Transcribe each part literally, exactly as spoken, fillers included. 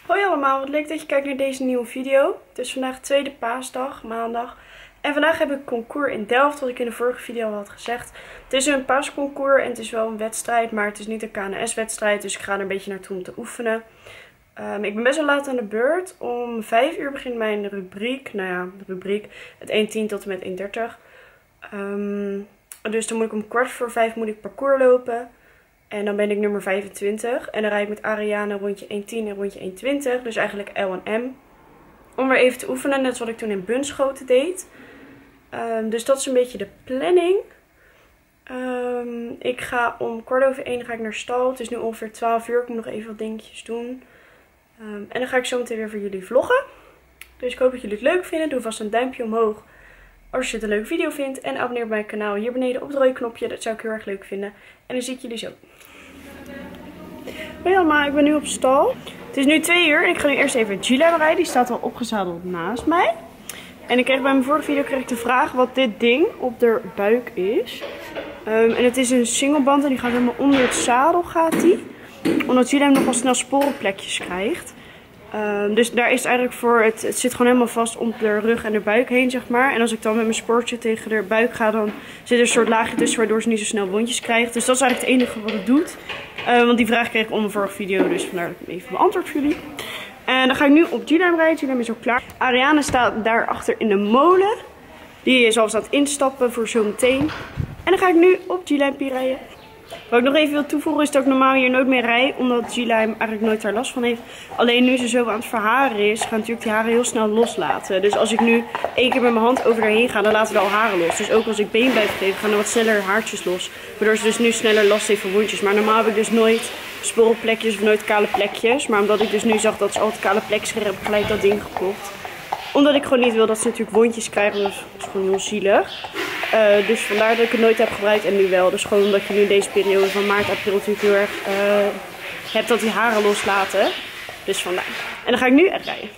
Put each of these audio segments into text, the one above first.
Hoi allemaal, wat leuk dat je kijkt naar deze nieuwe video. Het is vandaag tweede paasdag, maandag. En vandaag heb ik concours in Delft, wat ik in de vorige video al had gezegd. Het is een paasconcours en het is wel een wedstrijd, maar het is niet een K N S-wedstrijd. Dus ik ga er een beetje naartoe om te oefenen. Um, ik ben best wel laat aan de beurt. Om vijf uur begint mijn rubriek. Nou ja, de rubriek. Het één tien tot en met één dertig. Um, dus dan moet ik om kwart voor vijf moet ik parcours lopen. En dan ben ik nummer vijfentwintig. En dan rijd ik met Ariane rondje één tien en rondje één twintig. Dus eigenlijk L en M. Om weer even te oefenen. Net zoals ik toen in Bunschoten deed. Um, dus dat is een beetje de planning. Um, ik ga om kwart over één ga ik naar stal. Het is nu ongeveer twaalf uur. Ik moet nog even wat dingetjes doen. Um, en dan ga ik zo meteen weer voor jullie vloggen. Dus ik hoop dat jullie het leuk vinden. Doe vast een duimpje omhoog als je het een leuke video vindt. En abonneer op mijn kanaal hier beneden op het rode knopje. Dat zou ik heel erg leuk vinden. En dan zie ik jullie zo. Hoi allemaal, ik ben nu op stal. Het is nu twee uur en ik ga nu eerst even Gila rijden. Die staat al opgezadeld naast mij. En ik kreeg bij mijn vorige video kreeg ik de vraag wat dit ding op de buik is. Um, en het is een singleband en die gaat helemaal onder het zadel gaat die. Omdat Gila hem nogal snel sporenplekjes krijgt. Um, dus daar is het eigenlijk voor, het, het zit gewoon helemaal vast om de rug en de buik heen, zeg maar. En als ik dan met mijn sportje tegen de buik ga, dan zit er een soort laagje tussen, waardoor ze niet zo snel wondjes krijgt. Dus dat is eigenlijk het enige wat het doet. Uh, want die vraag kreeg ik onder mijn vorige video, dus vandaar dat ik hem even beantwoord voor jullie. En dan ga ik nu op Gila rijden. Gila is al klaar. Ariane staat daarachter in de molen. Die is alvast aan het instappen voor zometeen. En dan ga ik nu op Gila rijden. Wat ik nog even wil toevoegen is dat ik normaal hier nooit meer rijd. Omdat Gila hem eigenlijk nooit daar last van heeft. Alleen nu ze zo aan het verharen is, gaan natuurlijk die haren heel snel loslaten. Dus als ik nu één keer met mijn hand over daarheen ga, dan laten we al haren los. Dus ook als ik been blijf geven, gaan er wat sneller haartjes los. Waardoor ze dus nu sneller last heeft van wondjes. Maar normaal heb ik dus nooit sporenplekjes of nooit kale plekjes. Maar omdat ik dus nu zag dat ze altijd kale plekjes kregen, heb ik gelijk dat ding gekocht. Omdat ik gewoon niet wil dat ze natuurlijk wondjes krijgen. Dus dat is gewoon heel zielig. Uh, dus vandaar dat ik het nooit heb gebruikt en nu wel. Dus gewoon omdat je nu in deze periode van maart, april natuurlijk heel erg uh, hebt dat die haren loslaten. Dus vandaar. En dan ga ik nu echt rijden.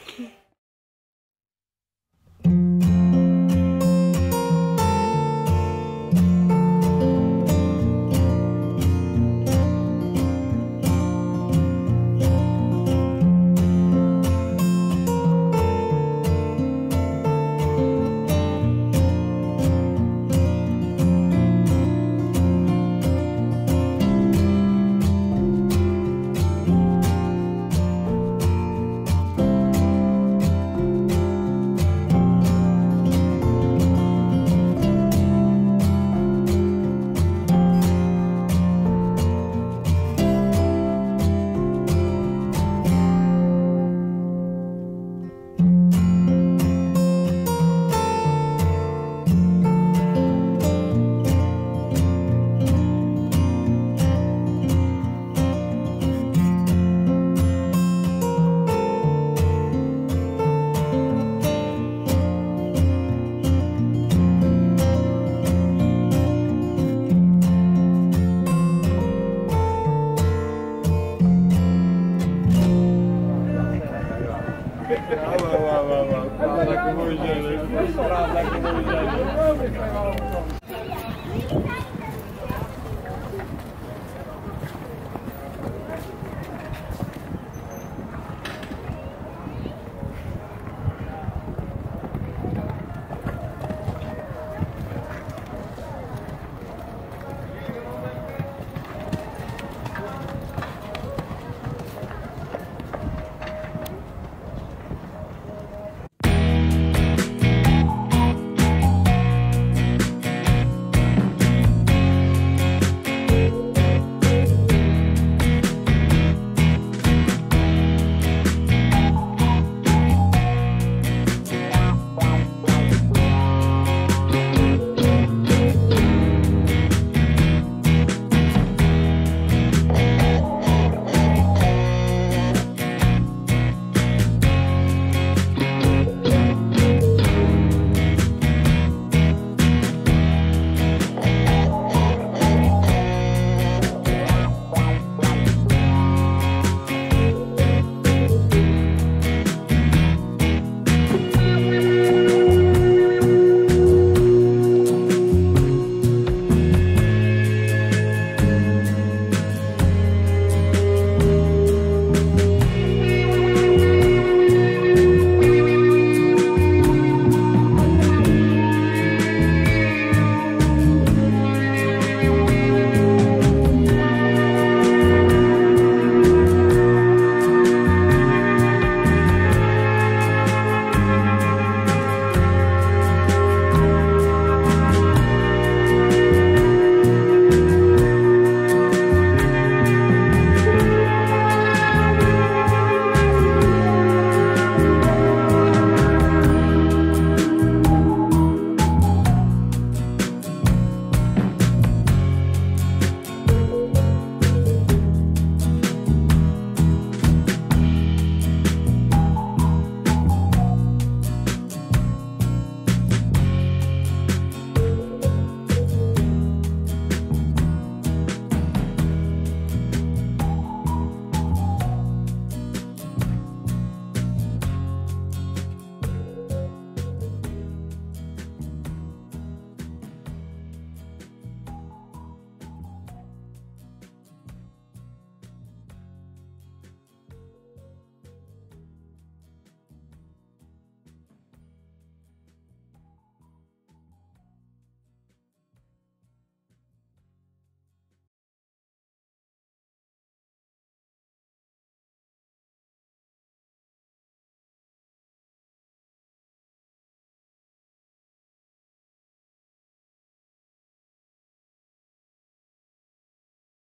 Lekker mooi zijn, lekker mooi zijn.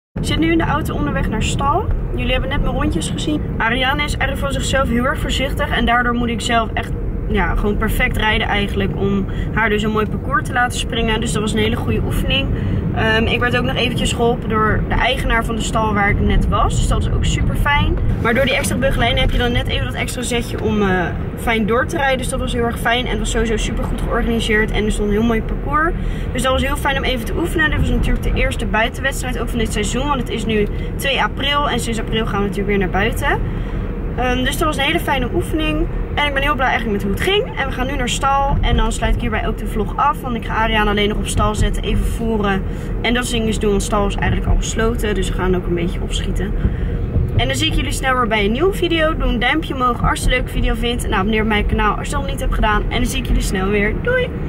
Ik zit nu in de auto onderweg naar stal. Jullie hebben net mijn rondjes gezien. Ariane is eigenlijk van zichzelf heel erg voorzichtig. En daardoor moet ik zelf echt ja, gewoon perfect rijden eigenlijk. Om haar dus een mooi parcours te laten springen. Dus dat was een hele goede oefening. Um, ik werd ook nog eventjes geholpen door de eigenaar van de stal waar ik net was. Dus dat is ook super fijn. Maar door die extra begeleiding heb je dan net even dat extra zetje om uh, fijn door te rijden. Dus dat was heel erg fijn. En het was sowieso super goed georganiseerd. En er stond een heel mooi parcours. Dus dat was heel fijn om even te oefenen. Dit was natuurlijk de eerste buitenwedstrijd ook van dit seizoen. Want het is nu twee april. En sinds april gaan we natuurlijk weer naar buiten. Um, dus dat was een hele fijne oefening. En ik ben heel blij eigenlijk met hoe het ging. En we gaan nu naar stal. En dan sluit ik hierbij ook de vlog af. Want ik ga Ariane alleen nog op stal zetten. Even voeren. En dat soort dingen doen. Want stal is eigenlijk al gesloten. Dus we gaan ook een beetje opschieten. En dan zie ik jullie snel weer bij een nieuwe video. Doe een duimpje omhoog als je een leuke video vindt. En abonneer op mijn kanaal als je dat nog niet hebt gedaan. En dan zie ik jullie snel weer. Doei!